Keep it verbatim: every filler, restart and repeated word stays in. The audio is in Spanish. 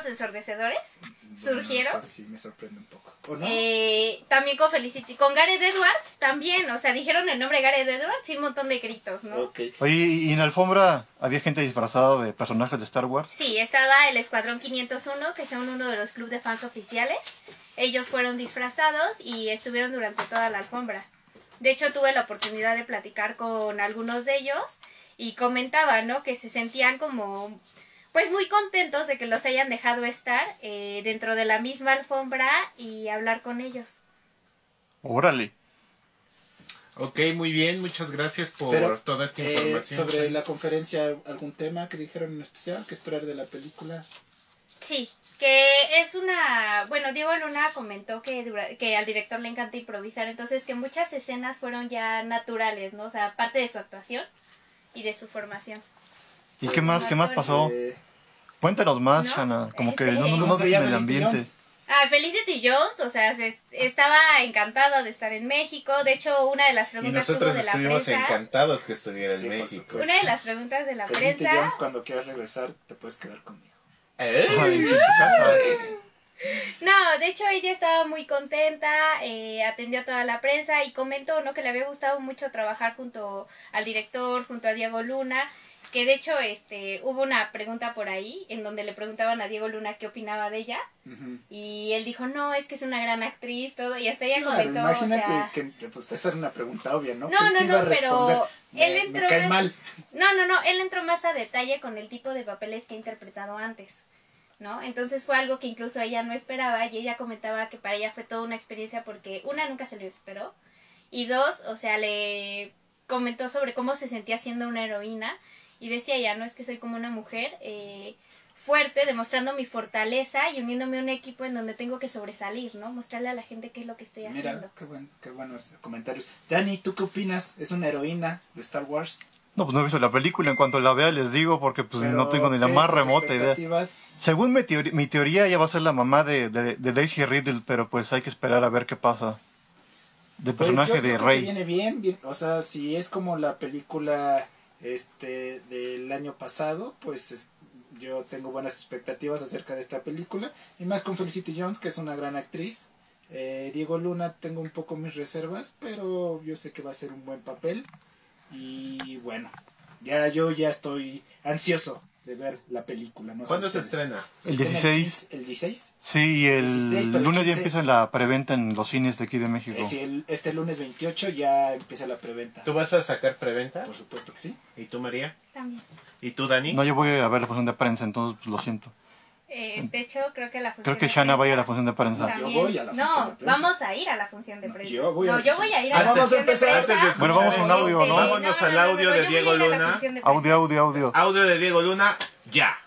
ensordecedores Bueno, surgieron. Eso sí me sorprende un poco. ¿O no? Eh, también con Felicity, con Gareth Edwards también, o sea, dijeron el nombre Gareth Edwards y un montón de gritos, ¿no? Okay. Oye, ¿y en la alfombra había gente disfrazada de personajes de Star Wars? Sí, estaba el Escuadrón quinientos uno, que son uno de los clubes de fans oficiales. Ellos fueron disfrazados y estuvieron durante toda la alfombra. De hecho, tuve la oportunidad de platicar con algunos de ellos y comentaban, ¿no?, que se sentían como, pues, muy contentos de que los hayan dejado estar eh, dentro de la misma alfombra y hablar con ellos. Órale. Ok, muy bien, muchas gracias por Pero, toda esta eh, información. sobre la conferencia, ¿algún tema que dijeron en especial? ¿Qué esperar de la película? Sí, que es una... Bueno, Diego Luna comentó que, dura, que al director le encanta improvisar, entonces que muchas escenas fueron ya naturales, ¿no? O sea, parte de su actuación y de su formación. ¿Y Pues, qué más, qué más pasó? Eh, Cuéntanos más, ¿No? Shanna. Como que Este- no, no, ¿Cómo no se sé llama en el Felicity ambiente. Jones? Ah, Felicity Jones, o sea, se, estaba encantada de estar en México. De hecho, una de las Y preguntas que nosotros hubo de la estuvimos prensa... encantados que estuviera en Sí, por México. supuesto. Una de las preguntas de la Felicity prensa... Jones, cuando quieras regresar, te puedes quedar conmigo. ¡Ey! Ay, en su casa. No, de hecho ella estaba muy contenta, eh, atendió a toda la prensa y comentó, ¿no?, que le había gustado mucho trabajar junto al director, junto a Diego Luna, que de hecho este hubo una pregunta por ahí en donde le preguntaban a Diego Luna qué opinaba de ella Uh-huh. y él dijo, no, es que es una gran actriz, todo, y hasta ella Claro, comentó, imagínate o sea... que pues esa era una pregunta obvia, ¿no? No, ¿Quién no, te iba no, a responder? pero Me- él me entró cae más- mal. No, no, no, él entró más a detalle con el tipo de papeles que ha interpretado antes, ¿no? Entonces fue algo que incluso ella no esperaba y ella comentaba que para ella fue toda una experiencia porque una, nunca se lo esperó, y dos, o sea, le comentó sobre cómo se sentía siendo una heroína y decía ella, no, es que soy como una mujer eh, fuerte, demostrando mi fortaleza y uniéndome a un equipo en donde tengo que sobresalir, ¿no? Mostrarle a la gente qué es lo que estoy Mira, haciendo. qué, buen, qué buenos comentarios. Dani, ¿tú qué opinas? ¿Es una heroína de Star Wars? No, pues no he visto la película. En cuanto la vea les digo porque pues Pero, no tengo ni la ¿qué más tus remota idea. expectativas? Según mi, teori- mi teoría, ella va a ser la mamá de, de, de Daisy Ridley, pero pues hay que esperar a ver qué pasa. De Pues personaje yo- yo de creo que Rey. viene bien, bien, o sea, si es como la película este del año pasado, pues es- yo tengo buenas expectativas acerca de esta película, y más con Felicity Jones, que es una gran actriz. eh, Diego Luna, tengo un poco mis reservas, pero yo sé que va a ser un buen papel, y bueno, ya yo ya estoy ansioso de ver la película. No sé ¿Cuándo se ustedes. estrena? Se El estrena dieciséis. quince ¿El dieciséis? Sí, y el dieciséis, pero el lunes ya quince. empieza la preventa en los cines de aquí de México. Eh, sí, el- este lunes veintiocho ya empieza la preventa. ¿Tú vas a sacar preventa? Por supuesto que sí. ¿Y tú, María? También. ¿Y tú, Dani? No, yo voy a ver la función de prensa, entonces pues, lo siento. Eh, de hecho, creo que la función Creo que de Shanna prensa vaya a la función de prensa. también- Yo voy a la función no, de prensa. vamos a ir a la función de No, prensa. yo voy a no, la yo función. voy a ir Ah, a la vamos a función de empezar prensa. antes de escuchar Bueno, vamos a un eso. audio, ¿no? Vámonos al audio yo de voy a Diego ir a la Luna. función de prensa. Audio, audio, audio. Audio de Diego Luna, ya.